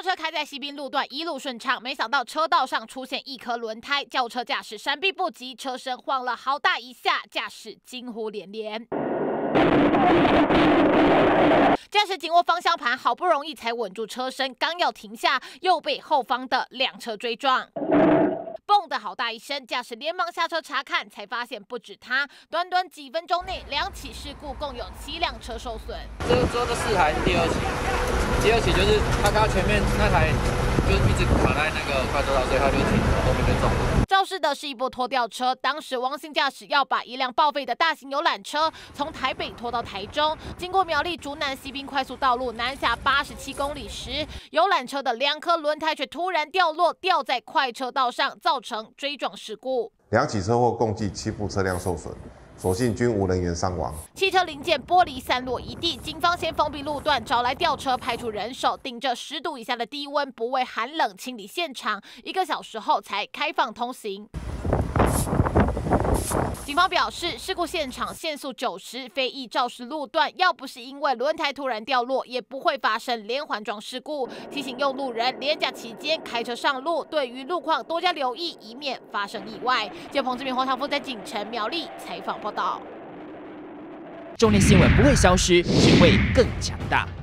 轿车开在西滨路段一路顺畅，没想到车道上出现一颗轮胎，轿车驾驶闪避不及，车身晃了好大一下，驾驶惊呼连连。驾驶紧握方向盘，好不容易才稳住车身，刚要停下，又被后方的辆车追撞。蹦的好大一声，驾驶连忙下车查看，才发现不止他，短短几分钟内2起事故，共有7辆车受损。 这4台是第2起，第2起就是他看到前面那台就是一直卡在那个快车道，所以他就停了，后面就撞了。 肇事的是一部拖吊车，当时汪姓驾驶要把一辆报废的大型游览车从台北拖到台中，经过苗栗竹南西滨快速道路南下87公里时，游览车的2颗轮胎却突然掉落，掉在快车道上，造成追撞事故。 2起车祸共计7部车辆受损。所幸均无人员伤亡。 汽车零件玻璃散落一地，警方先封闭路段，找来吊车，派出人手，顶着10度以下的低温，不畏寒冷清理现场，1个小时后才开放通行。警方表示，事故现场限速90，非依肇事路段，要不是因为轮胎突然掉落，也不会发生连环撞事故。提醒用路人，连假期间开车上路，对于路况多加留意，以免发生意外。记者彭志明、黄长富在锦城苗栗采访报道。 重点新闻不会消失，只会更强大。